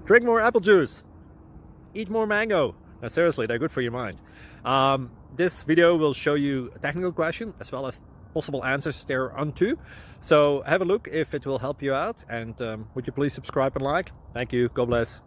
Drink more apple juice. Eat more mango. Now seriously, they're good for your mind. This video will show you a technical question as well as possible answers thereunto. So have a look if it will help you out, and would you please subscribe and like? Thank you. God bless.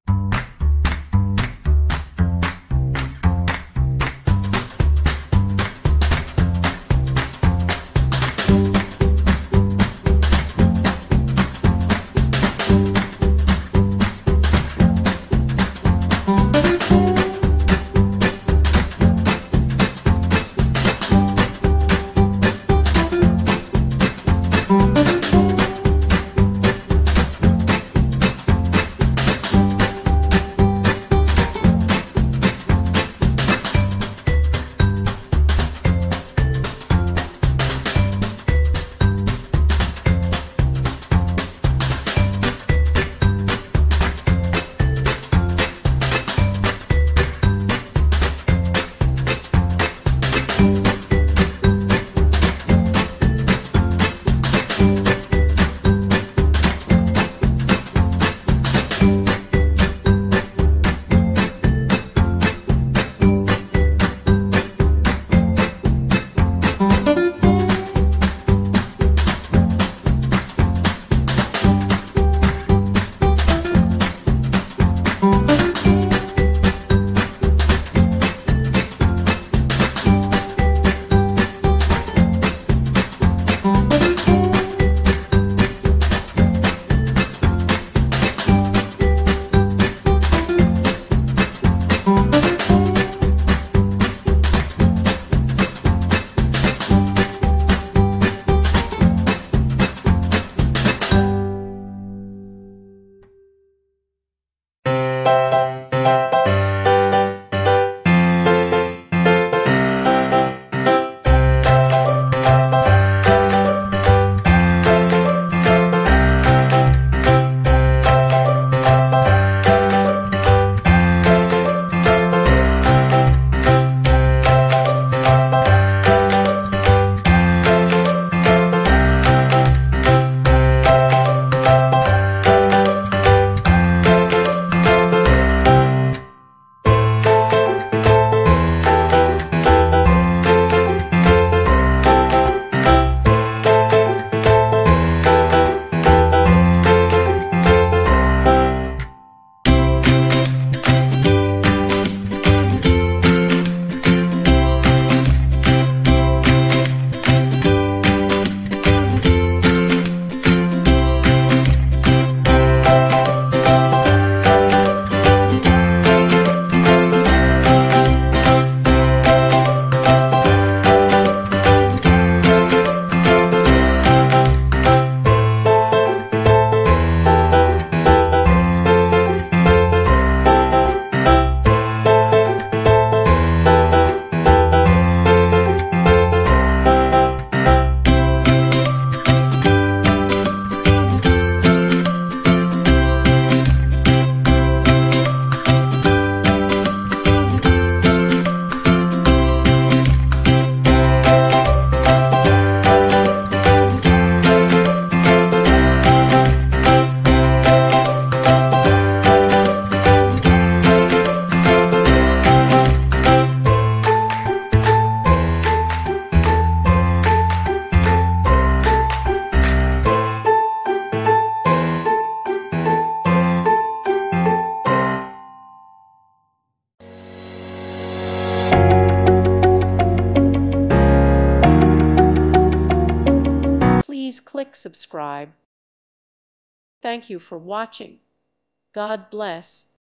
Please click subscribe. Thank you for watching. God bless.